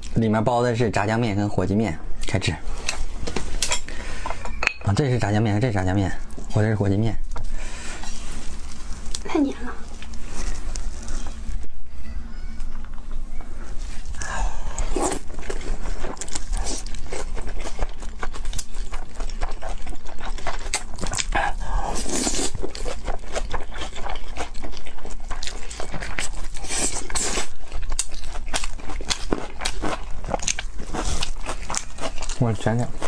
里面包的是炸酱面跟火鸡面，开吃。啊，这是炸酱面，这是炸酱面，我这是火鸡面。 太黏了。 我尝尝。